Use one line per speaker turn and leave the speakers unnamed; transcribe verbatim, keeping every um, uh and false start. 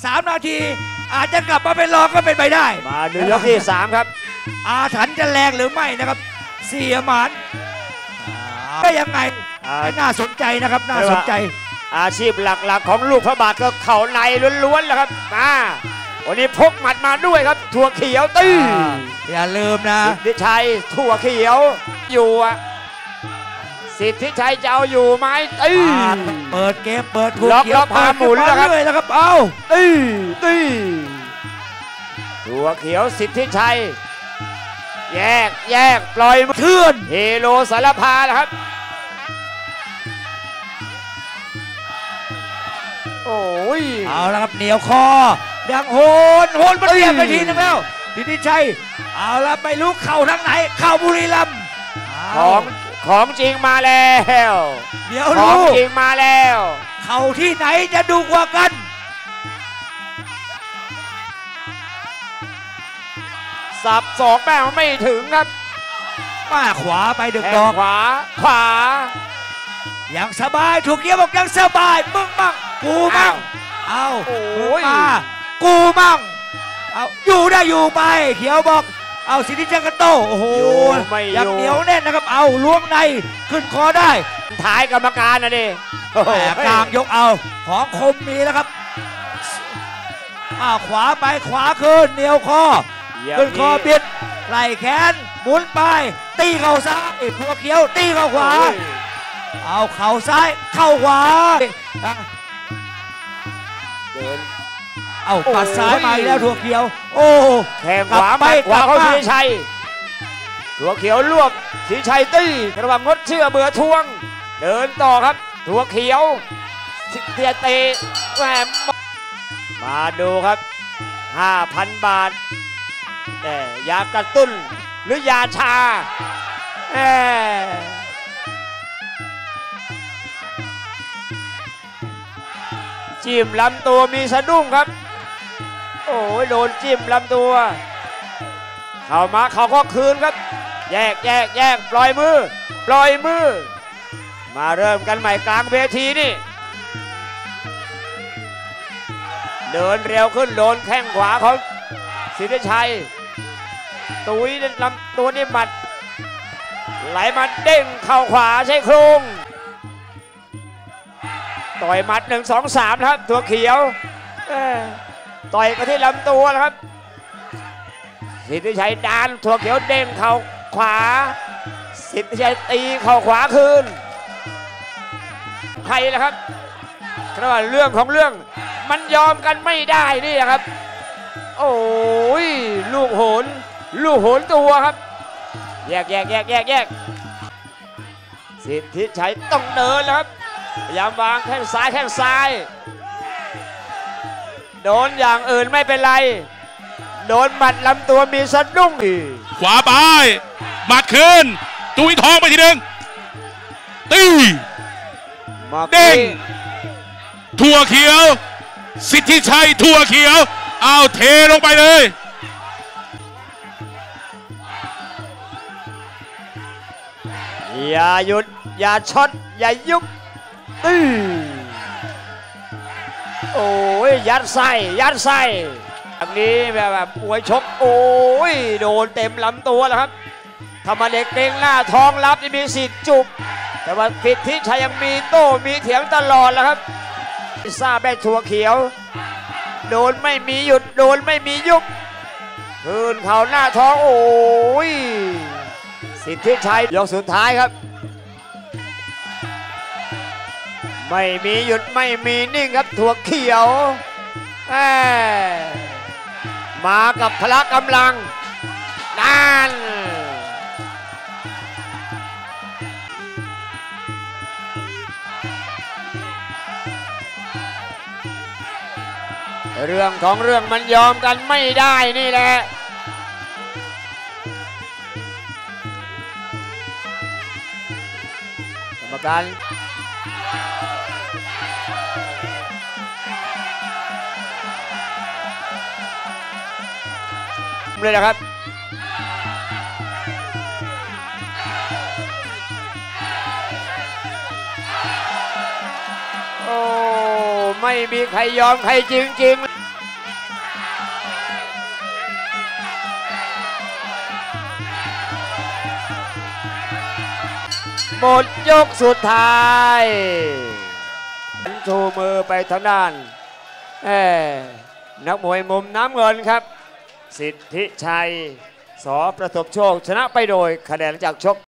สามนาทีอาจจะกลับมาเป็นรองก็เป็นไปได้
มาดูยกที่สามครับ
อาถรรพ์จะแรงหรือไม่นะครับเสียหมานก็ยังไงน่าสนใจนะครับน่าสนใจ
อาชีพหลักๆของลูกพระบาทก็เข่าในล้วนๆแหละครับมาวันนี้พกหมัดมาด้วยครับถั่วเขียวตี
อย่าลืมนะ
สิทธิชัยถั่วเขียวอยู่อะสิทธิชัยจะเอาอยู่ไหมตี
เปิดเกมเปิดถั่วเขียว
พาหมุนแล้วครับ
แล้วครับเอา
ตีตีถั่วเขียวสิทธิชัยแยกแยกปล่อย
เทื่อน
เฮโลสารพาแล้วครับโอ้ย
เอาละครับเหนียวคอดังโหนโหนมันเรียบไปทีนึงแล้วสิทธิชัยเอาละไม่รู้เข่าทางไหนเข่าบุรีรัมย์
ของของจริงมาแล้ว
เดี๋ยว
ของจริงมาแล้ว
เข่าที่ไหนจะดูกว่ากัน
สับสองแม่ไม่ถึงครับ
มาขวาไปดึกดอก
ขวาขวา
อย่างสบายถูกเกี้ยวบอกยังสบายมึงมั่งกูมั่งเอามึงมากูมั่งเอาอยู่ได้อยู่ไปเขียวบอกเอาสิทธิชัยกระโตโอ้โหยังเหนียวแน่นนะครับเอาล้วงในขึ้นคอได้
ท้ายกรรมการนะดิ
กลางยกเอาของคมมีแล้วครับอ้าวขวาไปขวาขึ้นเหนียวคอขึ้นคอเบียดไหล่แขนหมุนไปตีเข่าซ้ายถั่วเขียวตีเข่าขวาเอาเข่าซ้ายเข้าขวาเอาปัดซ้ายมาอีกแล้วถั่วเขียวโอ้
แข้งขวาไปขวาเขาสิทธิชัยถั่วเขียวลวกสิทธิชัยตีระหว่างงดเชื่อเบื่อทวงเดินต่อครับถั่วเขียวเตียเตะแหมมาดูครับ ห้าพัน บาทแต่ยากระตุ้นหรือยาชาแหมจิ้มลำตัวมีสะดุ้งครับโอ้ยโดนจิ้มลำตัวเข้ามาเขาก็คืนครับแยกแยกแยกปล่อยมือปล่อยมือมาเริ่มกันใหม่กลางเวทีนี่เดินเร็วขึ้นโดนแข้งขวาของสิทธิชัยตุ้ยลำตัวนี่หมัดไหลมาเด้งเข่าขวาใช้โครงต่อยหมัดหนึ่งสองสามครับถั่วเขียวต่อยไปที่ลำตัวนะครับสิทธิชัยดานถั่วเขียวเด้งเข่าขวาสิทธิชัยตีเข่าขวาคืนใครล่ะครับเพราะว่าเรื่องของเรื่องมันยอมกันไม่ได้นี่ครับโอ้ยลูกโหนลูกโหนตัวครับแยกแยกแยกแยกแยกสิทธิชัยต้องเดินแล้วครับพยายามวางแข้งซ้ายแข้งซ้ายโดนอย่างอื่นไม่เป็นไรโดนหมัดลำตัวมีสะดุ้ง
ขวาไปหมัดคืนตุ้ยท้องไปทีหนึ่งตีเด้งถั่วเขียวสิทธิชัยถั่วเขียวเอาเทลงไปเลย
อย่าหยุดอย่าช็อตอย่ายุบตีโอ้ยยัดไส้ยัดไส้อันนี้แบบแบบมวยชกโอ้ยโดนเต็มลำตัวแล้วครับถ้ามาเด็กเก่งหน้าท้องรับจะมีสิทธิ์จุบแต่ว่าสิทธิชัยยังมีโต้มีเถียงตลอดแล้วครับซาแบกถั่วเขียวโดนไม่มีหยุดโดนไม่มียุบคืนเข่าหน้าท้องโอ้ยสิทธิชัยยกสุดท้ายครับไม่มีหยุดไม่มีนิ่งครับถั่วเขียวมากับพละกำลังนั่นเรื่องของเรื่องมันยอมกันไม่ได้นี่แหละกรรมการเลยนะครับโอ้ไม่มีใครยอมใครจริงๆหมดยกสุดท้ายชูมือไปทางด้านเอ้นักมวยมุมน้ำเงินครับสิทธิชัยสอประสบโชคชนะไปโดยคะแนนจากชก